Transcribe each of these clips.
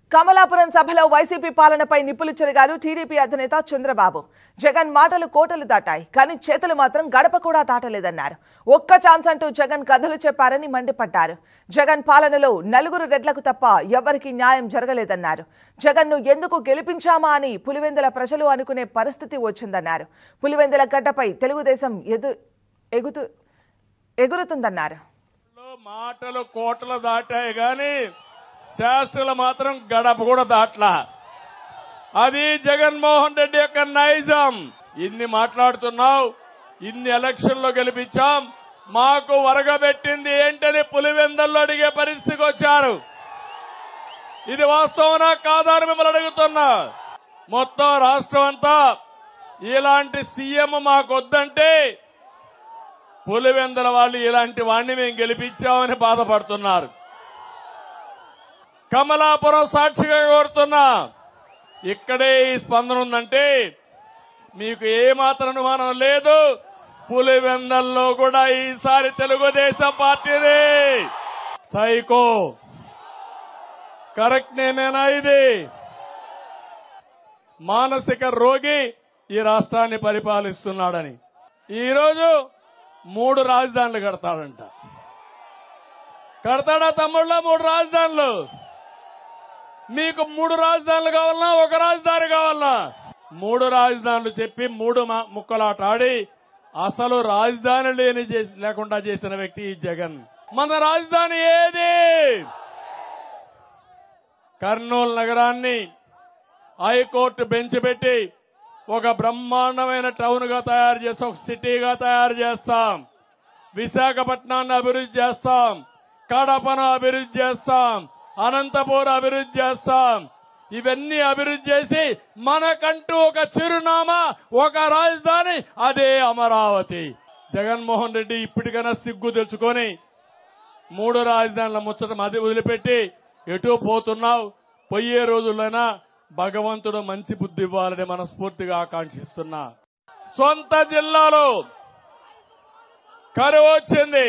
Kamalapuram సభలో YCP పాలనపై నిప్పులు చెరిగారు టీడీపీ అధినేత చంద్రబాబు. జగన్ మాటలు కోటలు దాటాయి, కానీ చేతులు మాత్రం గడప కూడా దాటలేదన్నారు. ఒక్క ఛాన్స్ అంటూ జగన్ కథలు చెప్పారని మండిపడ్డారు. జగన్ పాలనలో నలుగురు రెడ్లకు తప్ప ఎవరికీ న్యాయం జరగలేదన్నారు. జగన్ను ఎందుకు గెలిపించామా అని పులివెందుల ప్రజలు అనుకునే పరిస్థితి వచ్చిందన్నారు. పులివెందుల గడ్డపై తెలుగుదేశం ఎగురుతుందన్నారు. మాటలు కోటలు దాటాయి గాని చేష్టలు మాత్రం గడప కూడా దాట్లా. అది జగన్మోహన్ రెడ్డి యొక్క నైజం. ఇన్ని మాట్లాడుతున్నావు, ఇన్ని ఎలక్షన్లో గెలిపించాం, మాకు వరగబెట్టింది ఏంటని పులివెందల్లో అడిగే పరిస్థితికి వచ్చారు. ఇది వాస్తవనా కాదా అని మిమ్మల్ని అడుగుతున్నా. మొత్తం రాష్ట్రం అంతా ఇలాంటి సీఎం మాకొద్దంటే పులివెందల వాళ్ళు ఇలాంటి వాడిని మేము గెలిపించామని బాధపడుతున్నారు. కమలాపురం సాక్షిగా కోరుతున్నా, ఇక్కడే ఈ స్పందన ఉందంటే మీకు ఏమాత్రం అనుమానం లేదు, పులివెందల్లో కూడా ఈసారి తెలుగుదేశం పార్టీని సైకో కరెక్ట్ నేమేనా? ఇది మానసిక రోగి ఈ రాష్ట్రాన్ని పరిపాలిస్తున్నాడని ఈరోజు 3 రాజధానులు కడతాడంట. కడతాడా తమ్ముళ్ళ? 3 రాజధానులు. మీకు 3 రాజధానులు కావాలన్నా, ఒక రాజధాని కావాలన్నా? 3 రాజధానులు చెప్పి 3 ముక్కలాట ఆడి అసలు రాజధాని లేకుండా చేసిన వ్యక్తి ఈ జగన్. మన రాజధాని ఏది? కర్నూలు నగరాన్ని హైకోర్టు బెంచ్ పెట్టి ఒక బ్రహ్మాండమైన టౌన్ గా తయారు చేస్తాం, ఒక సిటీగా తయారు చేస్తాం. విశాఖపట్నాన్ని అభివృద్ధి చేస్తాం, కడపను అభివృద్ధి చేస్తాం, అనంతపురం అభివృద్ధి చేస్తాం. ఇవన్నీ అభివృద్ధి చేసి మనకంటూ ఒక చిరునామా, ఒక రాజధాని, అదే అమరావతి. జగన్మోహన్ రెడ్డి ఇప్పటికైనా సిగ్గు తెచ్చుకొని 3 రాజధానుల ముచ్చటం అది వదిలిపెట్టి ఎటు పోతున్నావు? పోయే రోజుల్లోనా భగవంతుడు మంచి బుద్ధి ఇవ్వాలని మనస్ఫూర్తిగా ఆకాంక్షిస్తున్నా. సొంత జిల్లాలో కరువు వచ్చింది,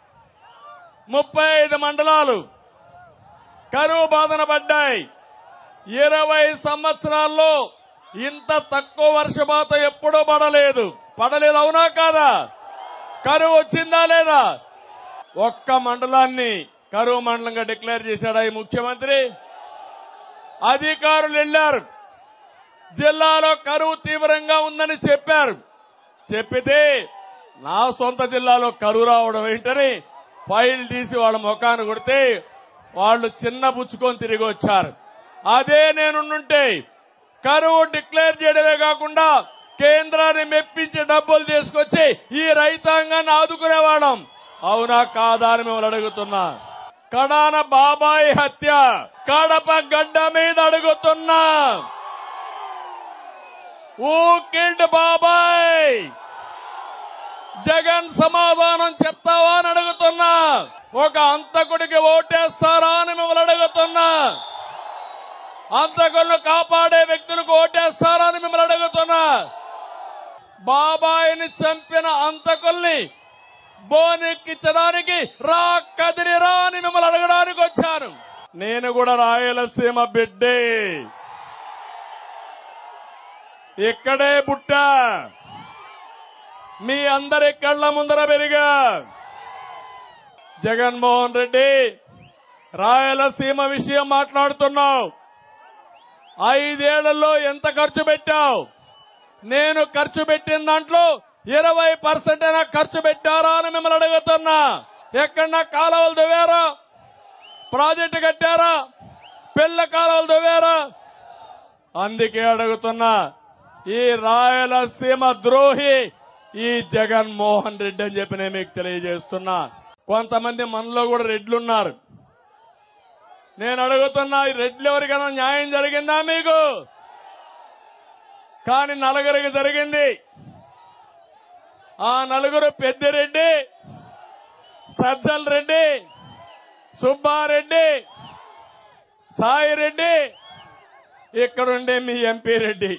35 మండలాలు కరువు బాధన పడ్డాయి. 20 సంవత్సరాల్లో ఇంత తక్కువ వర్షపాతం ఎప్పుడూ పడలేదు. అవునా కాదా? కరువు వచ్చిందా లేదా? ఒక్క మండలాన్ని కరువు మండలంగా డిక్లేర్ చేశాడా ఈ ముఖ్యమంత్రి? అధికారులు వెళ్లారు, జిల్లాలో కరువు తీవ్రంగా ఉందని చెప్పారు. చెప్పితే నా సొంత జిల్లాలో కరువు రావడం ఏంటని ఫైల్ తీసి వాళ్ళ ముఖాన్ని కొడితే వాళ్ళు చిన్న పుచ్చుకొని తిరిగి వచ్చారు. అదే నేనుంటే కరువు డిక్లేర్ చేయడమే కాకుండా కేంద్రాన్ని మెప్పించి డబ్బులు తీసుకొచ్చి ఈ రైతాంగాన్ని ఆదుకునేవాళ్ళం. అవునా కాదా అని మిమ్మల్ని అడుగుతున్నా. కడాన బాబాయ్ హత్య కడప గడ్డ మీద అడుగుతున్నా. ఊ కిల్డ్ బాబాయ్? జగన్ సమాధానం చెప్తావా అని అడుగుతున్నా. ఒక అంతకుడికి ఓటేస్తారా అని మిమ్మల్ని అడుగుతున్నా. అంతకులను కాపాడే వ్యక్తులకు ఓటేస్తారా అని మిమ్మల్ని అడుగుతున్నా. బాబాయిని చంపిన అంతకుల్ని బోనెక్కించడానికి రా, కదిరిరా అని మిమ్మల్ని అడగడానికి వచ్చాను. నేను కూడా రాయలసీమ బిడ్డే, ఇక్కడే పుట్టా, మీ అందరి కళ్ల ముందర పెరిగా. జగన్మోహన్ రెడ్డి రాయలసీమ విషయం మాట్లాడుతున్నావు. 5 ఏళ్లలో ఎంత ఖర్చు పెట్టావు? నేను ఖర్చు పెట్టిన దాంట్లో 20% అయినా ఖర్చు పెట్టారా అని మిమ్మల్ని అడుగుతున్నా. ఎక్కడన్నా కాలువలు దువ్వారా? ప్రాజెక్టు కట్టారా? పిల్ల కాలువలు దువ్వారా? అందుకే అడుగుతున్నా. ఈ రాయలసీమ ద్రోహి ఈ జగన్మోహన్ రెడ్డి అని చెప్పి నేను మీకు తెలియజేస్తున్నా. కొంతమంది మనలో కూడా రెడ్లున్నారు. నేను అడుగుతున్నా, ఈ రెడ్లు ఎవరికైనా న్యాయం జరిగిందా మీకు? కానీ 4 జరిగింది. ఆ 4 పెద్దిరెడ్డి, సజ్జల రెడ్డి, సుబ్బారెడ్డి, సాయిరెడ్డి, ఇక్కడుండే మీ ఎంపీ రెడ్డి.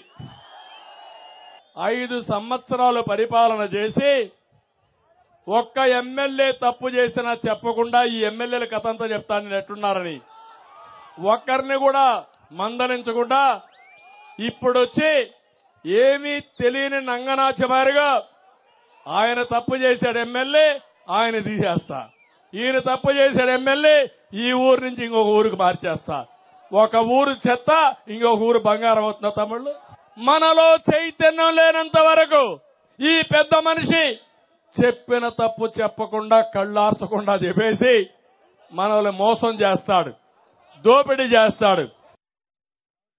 5 సంవత్సరాలు పరిపాలన చేసి ఒక్క ఎమ్మెల్యే తప్పు చేసినా చెప్పకుండా ఈ ఎమ్మెల్యేల కథంతా చెప్తాను ఎట్టున్నారని ఒక్కరిని కూడా మందలించకుండా ఇప్పుడొచ్చి ఏమీ తెలియని నంగనాచమారిగా ఆయన తప్పు చేశాడు ఎమ్మెల్యే, ఆయన తీసేస్తా. ఈయన తప్పు చేశాడు ఎమ్మెల్యే, ఈ ఊరు నుంచి ఇంకొక ఊరికి మార్చేస్తా. ఒక ఊరు చెత్త, ఇంకొక ఊరు బంగారం అవుతున్నా తమ్ముళ్ళు. మనలో చైతన్యం లేనంత వరకు ఈ పెద్ద మనిషి చెప్పిన తప్పు చెప్పకుండా కళ్ళార్చకుండా చెప్పేసి మనల్ని మోసం చేస్తాడు, దోపిడీ చేస్తాడు.